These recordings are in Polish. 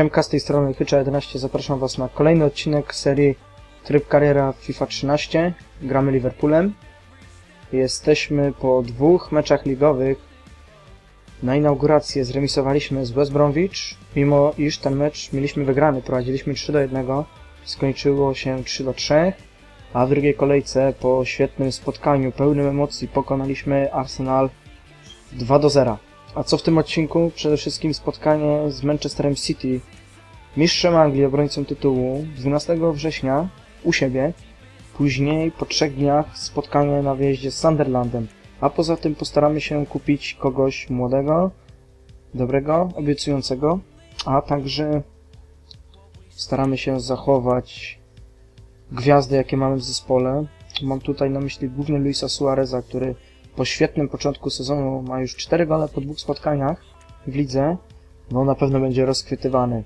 Siemka, z tej strony Hycza11, zapraszam Was na kolejny odcinek serii Tryb Kariera FIFA 13. Gramy Liverpoolem. Jesteśmy po 2 meczach ligowych. Na inaugurację zremisowaliśmy z West Bromwich, mimo iż ten mecz mieliśmy wygrany, prowadziliśmy 3-1, skończyło się 3-3, a w drugiej kolejce po świetnym spotkaniu pełnym emocji pokonaliśmy Arsenal 2-0. A co w tym odcinku? Przede wszystkim spotkanie z Manchesterem City, mistrzem Anglii, obrońcą tytułu, 12 września u siebie. Później po 3 dniach spotkanie na wyjeździe z Sunderlandem. A poza tym postaramy się kupić kogoś młodego, dobrego, obiecującego, a także staramy się zachować gwiazdy, jakie mamy w zespole. Mam tutaj na myśli głównie Luisa Suareza, który po świetnym początku sezonu ma już 4 gole po 2 spotkaniach w lidze. No na pewno będzie rozchwytywany.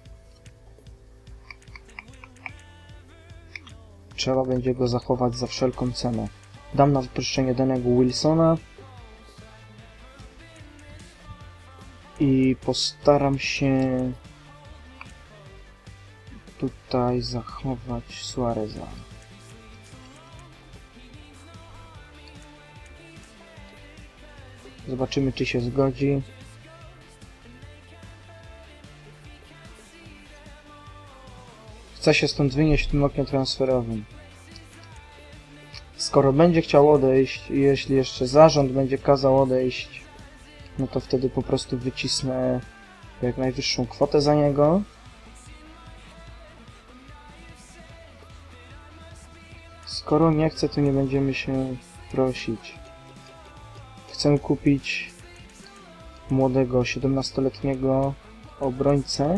Trzeba będzie go zachować za wszelką cenę. Dam na wypuszczenie danego Wilsona i postaram się tutaj zachować Suareza. Zobaczymy, czy się zgodzi. Chcę się stąd wynieść w tym oknie transferowym. Skoro będzie chciał odejść i jeśli jeszcze zarząd będzie kazał odejść, no to wtedy po prostu wycisnę jak najwyższą kwotę za niego. Skoro nie chce, to nie będziemy się prosić. Chcę kupić młodego 17-letniego obrońcę.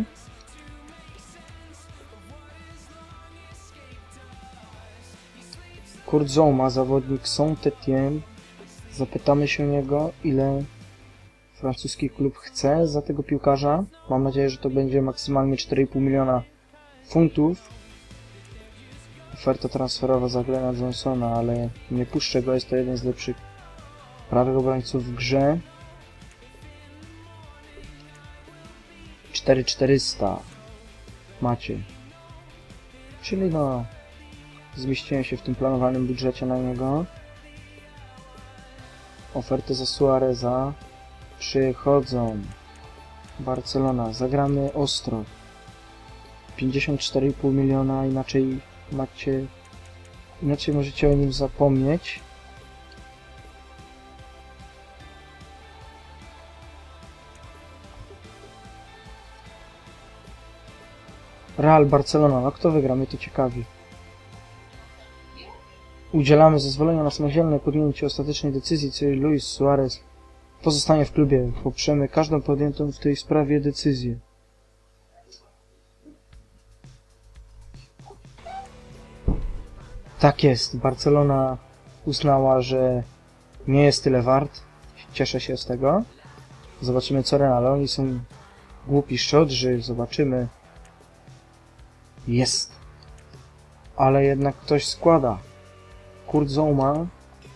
Kurt Zouma, zawodnik Saint-Étienne. Zapytamy się niego, ile francuski klub chce za tego piłkarza. Mam nadzieję, że to będzie maksymalnie 4,5 miliona funtów. Oferta transferowa za Glena Johnsona, ale nie puszczę go, jest to jeden z lepszych prawych obrońców w grze. 4400 macie. Czyli no, zmieściłem się w tym planowanym budżecie na niego. Oferty za Suareza przychodzą. Barcelona, zagramy ostro. 54,5 miliona, inaczej możecie o nim zapomnieć. Real Barcelona, no kto wygra? Mnie to ciekawi. Udzielamy zezwolenia na samodzielne podjęcie ostatecznej decyzji, czyli Luis Suarez pozostanie w klubie. Poprzemy każdą podjętą w tej sprawie decyzję. Tak jest, Barcelona uznała, że nie jest tyle wart. Cieszę się z tego. Zobaczymy, co Real. Oni są głupi szczodrzy, zobaczymy. Jest. Ale jednak ktoś składa. Kurt Zouma.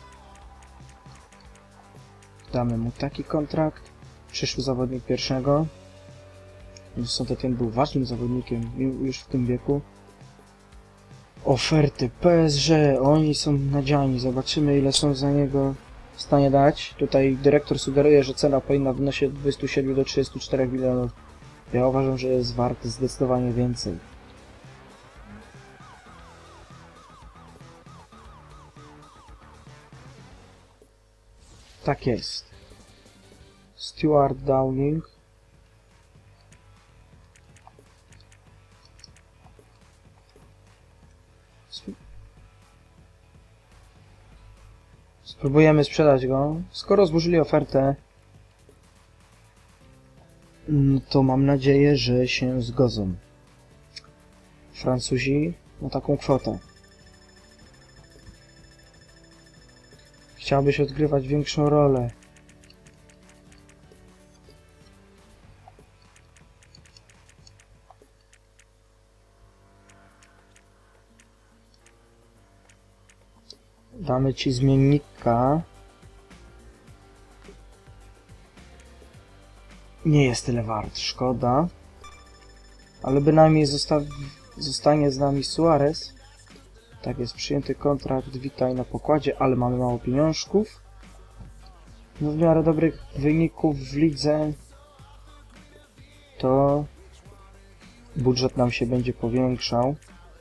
Damy mu taki kontrakt. Przyszły zawodnik pierwszego. Saint-Étienne był ważnym zawodnikiem już w tym wieku. Oferty PSG. Oni są nadziani. Zobaczymy, ile są za niego w stanie dać. Tutaj dyrektor sugeruje, że cena powinna wynosić od 27 do 34 milionów. Ja uważam, że jest wart zdecydowanie więcej. Tak jest. Stuart Downing. Spróbujemy sprzedać go. Skoro złożyli ofertę, to mam nadzieję, że się zgodzą. Francuzi na taką kwotę. Chciałbyś odgrywać większą rolę. Damy ci zmiennika. Nie jest tyle wart, szkoda. Ale bynajmniej zostanie z nami Suarez. Tak jest, przyjęty kontrakt, witaj na pokładzie, ale mamy mało pieniążków. No w miarę dobrych wyników w lidze to budżet nam się będzie powiększał.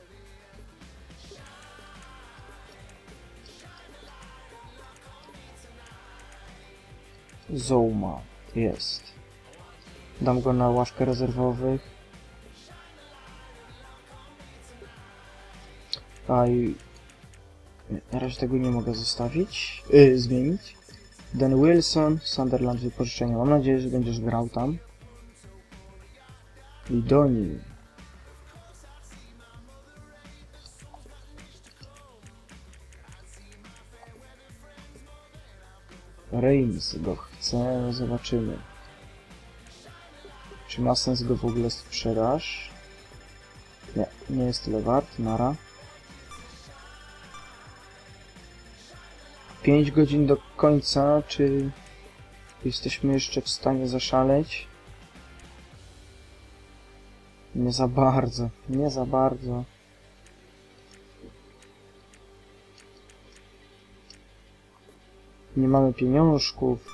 Zouma jest. Dam go na ławkę rezerwowych. A i na razie tego nie mogę zostawić, zmienić. Dan Wilson, Sunderland wypożyczenia. Mam nadzieję, że będziesz grał tam. Lidoni. Reims go chce, zobaczymy. Czy ma sens go w ogóle sprzedaż? Nie, nie jest tyle wart, nara. 5 godzin do końca, czy jesteśmy jeszcze w stanie zaszaleć? Nie za bardzo, nie za bardzo. Nie mamy pieniążków.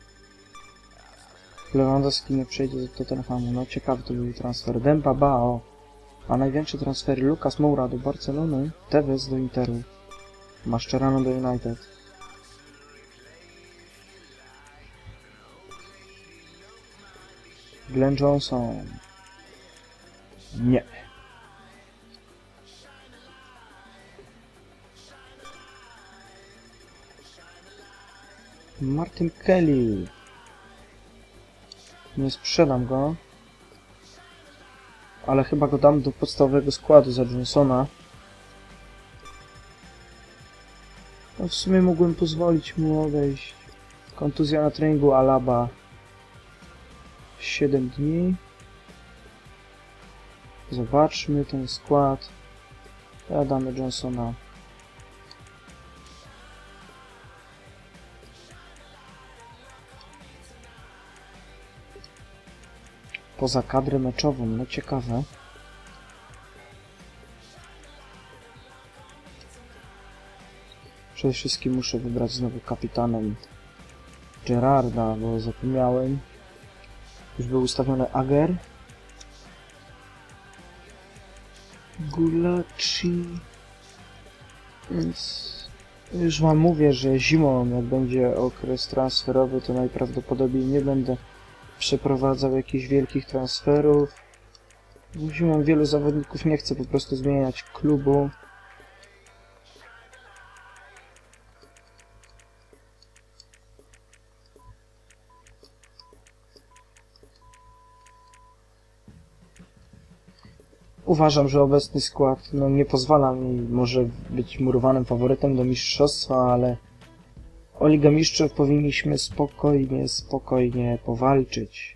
Lewandowski nie przejdzie do Tottenhamu. No ciekawy to był transfer. Demba Bao. A największe transfery Lucas Moura do Barcelony, Tevez do Interu, Mascherano do United. Glenn Johnson. Nie. Martin Kelly. Nie sprzedam go. Ale chyba go dam do podstawowego składu za Johnsona. No w sumie mógłbym pozwolić mu odejść. Kontuzja na treningu Alaba. 7 dni. Zobaczmy ten skład. Damy Johnsona. Poza kadrę meczową, no ciekawe. Przede wszystkim muszę wybrać znowu kapitanem Gerarda, bo zapomniałem. Już był ustawiony Ager. Gulaci. Więc już wam mówię, że zimą, jak będzie okres transferowy, to najprawdopodobniej nie będę przeprowadzał jakichś wielkich transferów. Zimą wielu zawodników nie chce po prostu zmieniać klubu. Uważam, że obecny skład nie pozwala mi może być murowanym faworytem do mistrzostwa, ale o Ligę Mistrzów powinniśmy spokojnie powalczyć.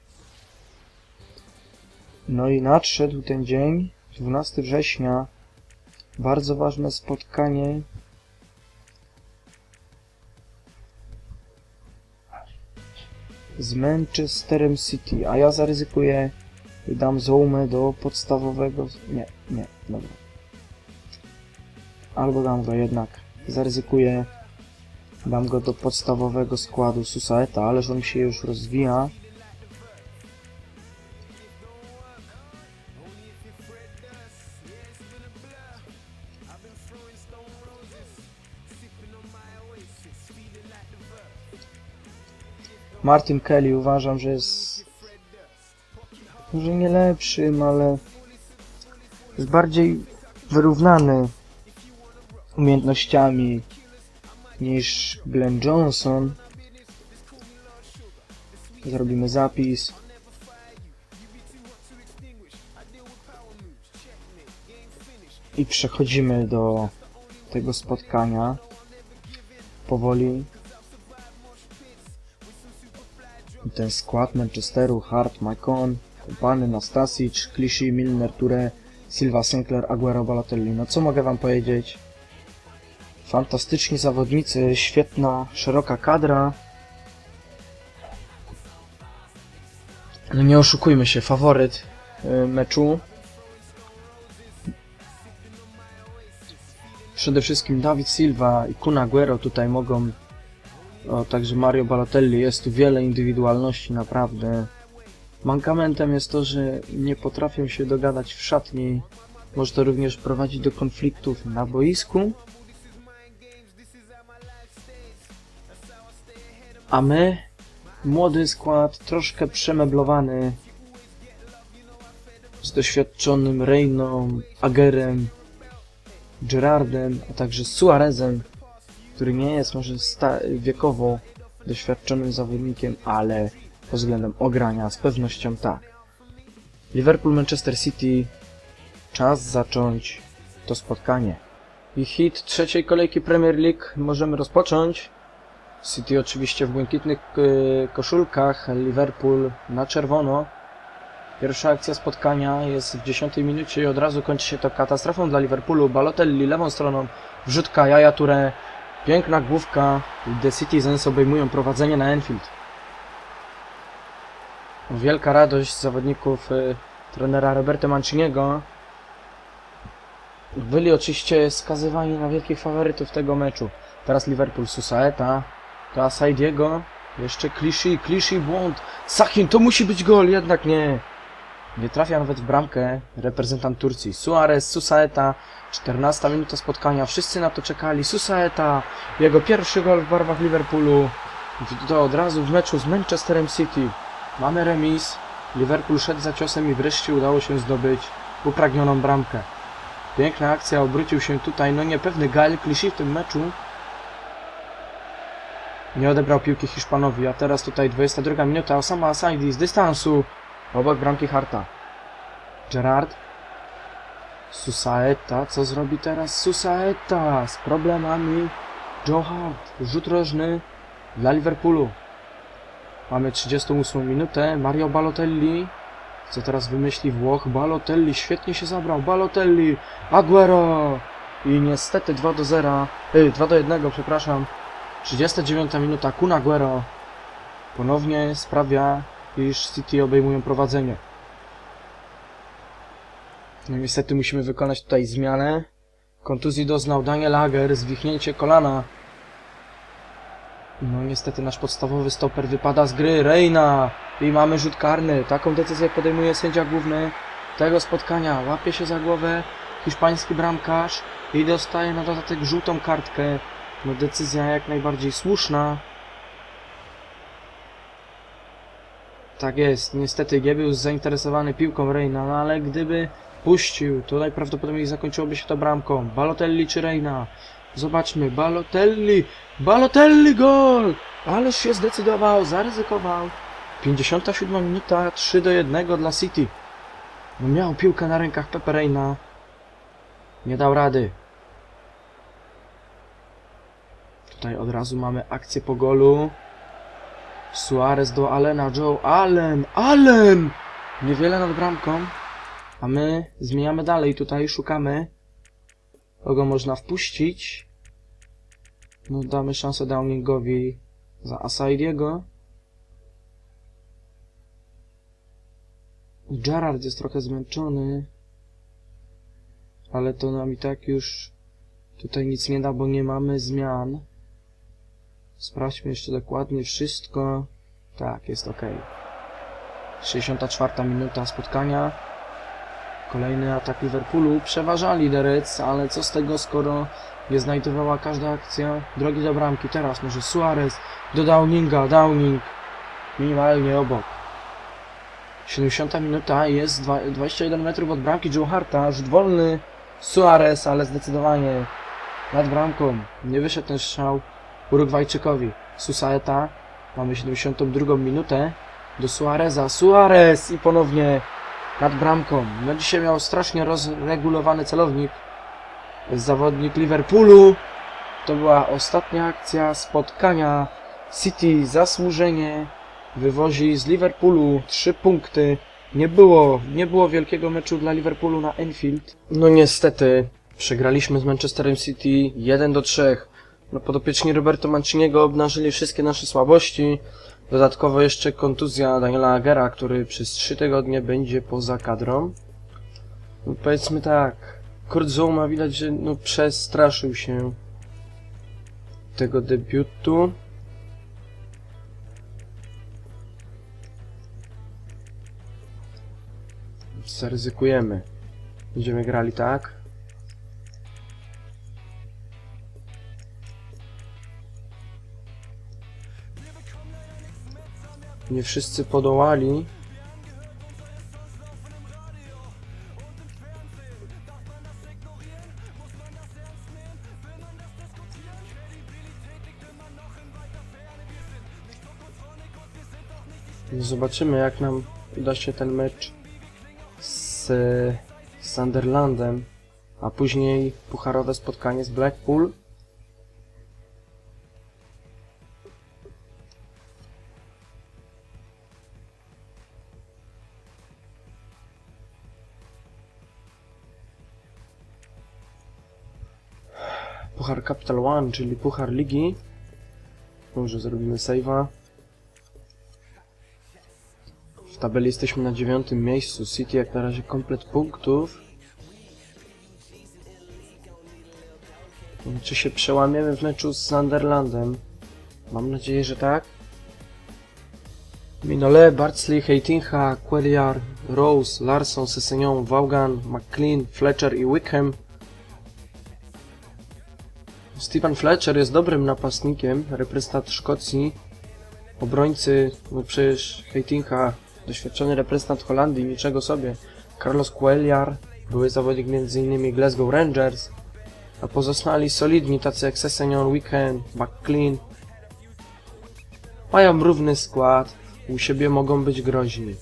No i nadszedł ten dzień, 12 września, bardzo ważne spotkanie z Manchesterem City, a ja zaryzykuję i dam Zoumę do podstawowego... Nie, dobra. Albo dam go jednak, zaryzykuję, dam go do podstawowego składu Susaeta, ależ on się już rozwija. Martin Kelly uważam, że jest może nie lepszym, ale jest bardziej wyrównany umiejętnościami niż Glenn Johnson. Zrobimy zapis. I przechodzimy do tego spotkania powoli. I ten skład Manchesteru: Hart, Maicon, Kompany, Nastasic, Clichy, Milner, Touré, Silva, Sinclair, Aguero, Balotelli. No co mogę wam powiedzieć? Fantastyczni zawodnicy, świetna, szeroka kadra. No nie oszukujmy się, faworyt meczu Przede wszystkim David Silva i Kun Aguero tutaj mogą, także Mario Balotelli, jest tu wiele indywidualności naprawdę. Mankamentem jest to, że nie potrafią się dogadać w szatni, może to również prowadzić do konfliktów na boisku. A my, młody skład, troszkę przemeblowany, z doświadczonym Reiną, Agerem, Gerrardem, a także Suarezem, który nie jest może wiekowo doświadczonym zawodnikiem, ale pod względem ogrania z pewnością tak. Liverpool-Manchester City, czas zacząć to spotkanie. I hit trzeciej kolejki Premier League możemy rozpocząć. City oczywiście w błękitnych koszulkach, Liverpool na czerwono. Pierwsza akcja spotkania jest w 10 minucie i od razu kończy się to katastrofą dla Liverpoolu. Balotelli lewą stroną, wrzutka Yaya Touré, piękna główka. The Citizens obejmują prowadzenie na Anfield. Wielka radość zawodników trenera Roberto Manciniego. Byli oczywiście skazywani na wielkich faworytów tego meczu. Teraz Liverpool, Susaeta, to Asaidiego, jeszcze Clichy, błąd, Sahin, to musi być gol, jednak nie. Nie trafia nawet w bramkę reprezentant Turcji. Suarez, Susaeta, 14 minuta spotkania, wszyscy na to czekali. Susaeta, jego pierwszy gol w barwach Liverpoolu. To od razu w meczu z Manchesterem City. Mamy remis, Liverpool szedł za ciosem i wreszcie udało się zdobyć upragnioną bramkę. Piękna akcja, obrócił się tutaj, no niepewny Gael Clichy w tym meczu. Nie odebrał piłki Hiszpanowi, a teraz tutaj 22 minuta, Osama Asaidi z dystansu obok bramki Harta. Gerrard. Susaeta, co zrobi teraz Susaeta? Z problemami. Joe Hart, rzut rożny dla Liverpoolu. Mamy 38 minutę, Mario Balotelli. Co teraz wymyśli Włoch? Balotelli, świetnie się zabrał, Balotelli, Aguero. I niestety 2 do 1, przepraszam. 39 minuta, Kun Aguero ponownie sprawia, iż City obejmują prowadzenie. No niestety musimy wykonać tutaj zmianę. Kontuzji doznał Daniel Agger, zwichnięcie kolana. No niestety nasz podstawowy stoper wypada z gry, Reina. I mamy rzut karny. Taką decyzję podejmuje sędzia główny tego spotkania. Łapie się za głowę hiszpański bramkarz i dostaje na dodatek żółtą kartkę. No decyzja jak najbardziej słuszna. Tak jest, niestety nie był zainteresowany piłką Reina, no ale gdyby puścił, to najprawdopodobniej zakończyłoby się to bramką. Balotelli czy Reina? Zobaczmy, Balotelli gol! Ależ się zdecydował, zaryzykował. 57 minuta, 3 do 1 dla City. No miał piłkę na rękach Pepe Reina. Nie dał rady. Tutaj od razu mamy akcję po golu. Suarez do Allena, Joe Allen! Niewiele nad bramką. A my zmieniamy dalej, tutaj szukamy, kogo można wpuścić. No damy szansę Downingowi za Asaidiego. Gerrard jest trochę zmęczony, ale to nam i tak już tutaj nic nie da, bo nie mamy zmian. Sprawdźmy jeszcze dokładnie wszystko. Tak, jest ok. 64 minuta spotkania. Kolejny atak Liverpoolu. Przeważali The Reds, ale co z tego, skoro nie znajdowała każda akcja drogi do bramki. Teraz może Suarez do Downinga. Downing minimalnie obok. 70 minuta, jest 21 metrów od bramki Joe Harta. Rzut wolny. Suarez, ale zdecydowanie nad bramką. Nie wyszedł ten strzał Urugwajczykowi. Susaeta. Mamy 72 minutę. Do Suareza. Suarez i ponownie nad bramką. No dzisiaj miał strasznie rozregulowany celownik. Zawodnik Liverpoolu. To była ostatnia akcja spotkania. City zasłużenie wywozi z Liverpoolu 3 punkty. Nie było wielkiego meczu dla Liverpoolu na Anfield. No niestety przegraliśmy z Manchesterem City 1 do 3. No, podopieczni Roberto Manciniego obnażyli wszystkie nasze słabości. Dodatkowo jeszcze kontuzja Daniela Agera, który przez 3 tygodnie będzie poza kadrą. No, powiedzmy tak, Kurt Zouma widać, że no, przestraszył się tego debiutu. Zaryzykujemy. Będziemy grali tak. Nie wszyscy podołali. Zobaczymy, jak nam uda się ten mecz z Sunderlandem, a później pucharowe spotkanie z Blackpool. Puchar Capital One, czyli Puchar Ligi. Może zrobimy save'a. W tabeli jesteśmy na 9. miejscu. City jak na razie komplet punktów. Czy się przełamiemy w meczu z Sunderlandem? Mam nadzieję, że tak. Mignolet, Bardsley, Heitinha, Quelliar, Rose, Larsson, Sessegnon, Vaughan, McLean, Fletcher i Wickham. Stephen Fletcher jest dobrym napastnikiem, reprezentant Szkocji. Obrońcy, no przecież Heitinha, doświadczony reprezentant Holandii, niczego sobie. Carlos Quelliar, były zawodnik m.in. Glasgow Rangers. A pozostali solidni, tacy jak Sessegnon, Wickham, McLean. Mają równy skład, u siebie mogą być groźni.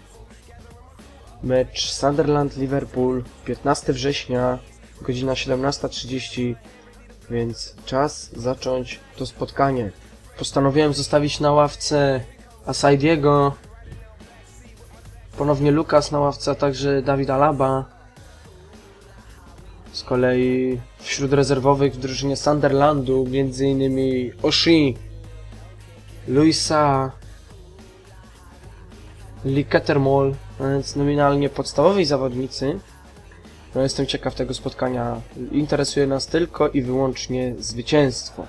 Mecz Sunderland-Liverpool, 15 września, godzina 17:30, więc czas zacząć to spotkanie. Postanowiłem zostawić na ławce Asaidiego, ponownie Lucas na ławce, a także David Alaba. Z kolei wśród rezerwowych w drużynie Sunderlandu m.in. O'Shea, Luisa, Lee Cattermole, a więc nominalnie podstawowi zawodnicy. No, jestem ciekaw tego spotkania. Interesuje nas tylko i wyłącznie zwycięstwo.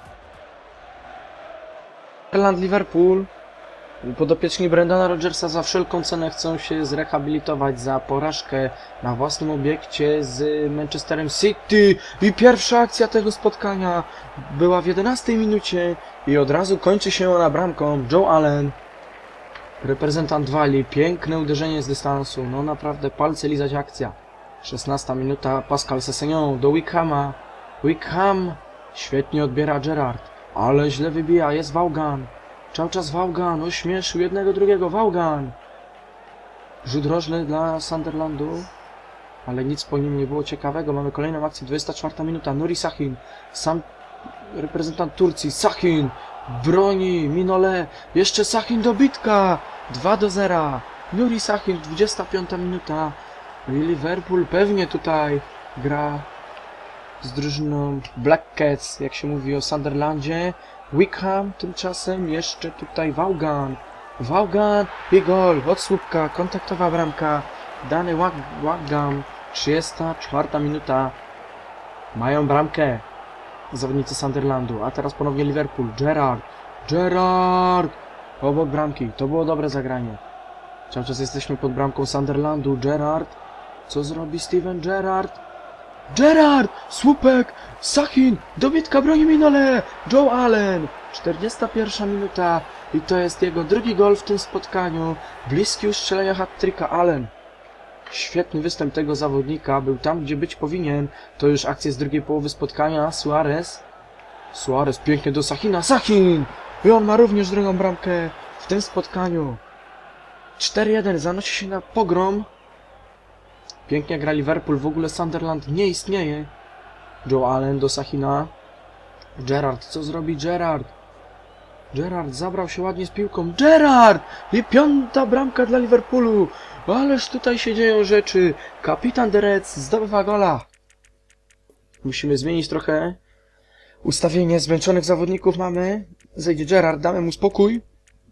Liverpool. Podopieczni Brendana Rodgersa za wszelką cenę chcą się zrehabilitować za porażkę na własnym obiekcie z Manchesterem City. I pierwsza akcja tego spotkania była w 11 minucie i od razu kończy się ona bramką. Joe Allen, reprezentant Walii. Piękne uderzenie z dystansu. No naprawdę palce lizać akcja. 16 minuta, Pascal Sessegnon do Wickhama. Wickham świetnie odbiera Gerrard, ale źle wybija, jest Vaughan. Cały czas Vaughan, ośmieszył jednego, drugiego, Vaughan. Rzut rożny dla Sunderlandu, ale nic po nim nie było ciekawego. Mamy kolejną akcję, 24 minuta, Nuri Sahin, sam reprezentant Turcji, Sahin broni, Mignolet, jeszcze Sahin dobitka, 2-0, Nuri Sahin, 25 minuta. Liverpool pewnie tutaj gra z drużyną Black Cats, jak się mówi o Sunderlandzie. Wickham tymczasem jeszcze tutaj Vaughan. Vaughan i gol od słupka, kontaktowa bramka. Dany Wickham, 34 minuta. Mają bramkę zawodnicy Sunderlandu, a teraz ponownie Liverpool. Gerrard obok bramki, to było dobre zagranie. Cały czas jesteśmy pod bramką Sunderlandu. Gerrard, co zrobi Steven Gerrard? Gerrard! Słupek! Sahin! Dobitka broni Mignolet! Joe Allen! 41 minuta i to jest jego drugi gol w tym spotkaniu. Bliski ustrzelenia hat-tricka Allen. Świetny występ tego zawodnika. Był tam, gdzie być powinien. To już akcja z drugiej połowy spotkania. Suarez pięknie do Sahina. Sahin! I on ma również drugą bramkę w tym spotkaniu. 4-1. Zanosi się na pogrom. Pięknie gra Liverpool, w ogóle Sunderland nie istnieje. Joe Allen do Sahina. Gerrard, co zrobi Gerrard? Gerrard zabrał się ładnie z piłką. Gerrard! I 5. bramka dla Liverpoolu. Ależ tutaj się dzieją rzeczy. Kapitan The Reds zdobywa gola. Musimy zmienić trochę ustawienie. Zmęczonych zawodników mamy. Zejdzie Gerrard, damy mu spokój.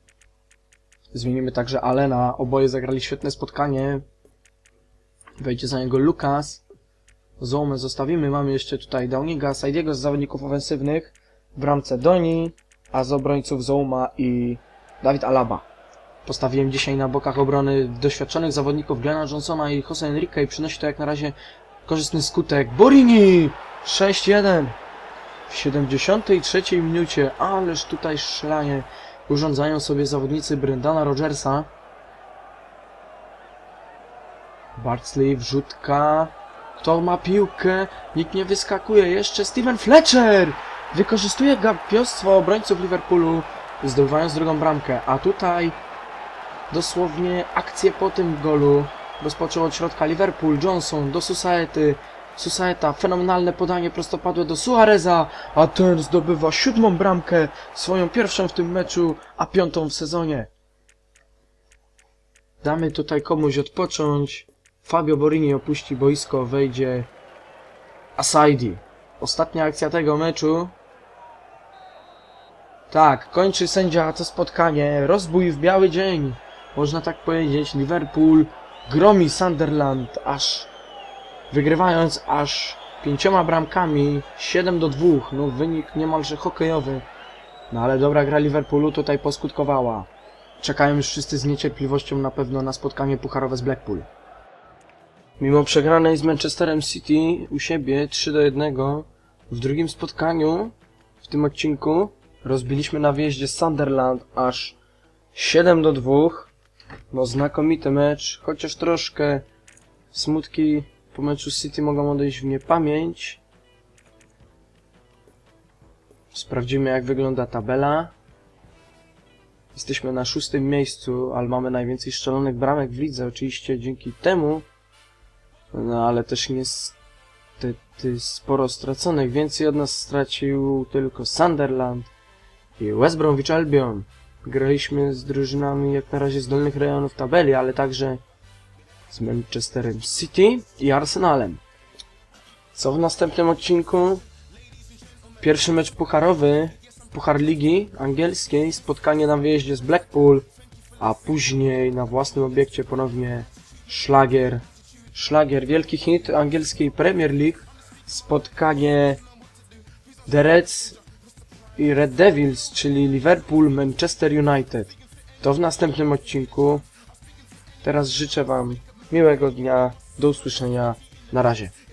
Zmienimy także Allena. Oboje zagrali świetne spotkanie. Wejdzie za niego Lucas. Zoumę zostawimy. Mamy jeszcze tutaj Downinga, Saidiego z zawodników ofensywnych. W bramce Doni, a z obrońców Zouma i David Alaba. Postawiłem dzisiaj na bokach obrony doświadczonych zawodników Glena Johnsona i Jose Enrique i przynosi to jak na razie korzystny skutek. Borini! 6-1 w 73 minucie. Ależ tutaj szlanie urządzają sobie zawodnicy Brendana Rodgersa. Bardsley, wrzutka. Kto ma piłkę? Nikt nie wyskakuje. Jeszcze Steven Fletcher! Wykorzystuje gapiostwo obrońców Liverpoolu, zdobywając drugą bramkę. A tutaj dosłownie akcję po tym golu rozpoczął od środka Liverpool. Johnson do Susaety. Susaeta, fenomenalne podanie prostopadłe do Suareza, a ten zdobywa 7. bramkę, swoją pierwszą w tym meczu, a 5. w sezonie. Damy tutaj komuś odpocząć. Fabio Borini opuści boisko, wejdzie Asaidi. Ostatnia akcja tego meczu. Tak, kończy sędzia to spotkanie. Rozbój w biały dzień. Można tak powiedzieć. Liverpool gromi Sunderland, wygrywając aż 5 bramkami, 7-2. No wynik niemalże hokejowy. No ale dobra gra Liverpoolu tutaj poskutkowała. Czekają już wszyscy z niecierpliwością na pewno na spotkanie pucharowe z Blackpool. Mimo przegranej z Manchesterem City u siebie 3-1 w drugim spotkaniu w tym odcinku rozbiliśmy na wyjeździe Sunderland aż 7-2. No znakomity mecz, chociaż troszkę smutki po meczu z City mogą odejść w niepamięć. Sprawdzimy jak wygląda tabela. Jesteśmy na 6. miejscu, ale mamy najwięcej strzelonych bramek w lidze, oczywiście dzięki temu. No ale też niestety sporo straconych. Więcej od nas stracił tylko Sunderland i West Bromwich Albion. Graliśmy z drużynami jak na razie z dolnych rejonów tabeli, ale także z Manchesterem City i Arsenalem. Co w następnym odcinku? Pierwszy mecz pucharowy, Puchar Ligi Angielskiej, spotkanie na wyjeździe z Blackpool, a później na własnym obiekcie ponownie szlagier, wielki hit angielskiej Premier League, spotkanie The Reds i Red Devils, czyli Liverpool, Manchester United. To w następnym odcinku. Teraz życzę Wam miłego dnia, do usłyszenia, na razie.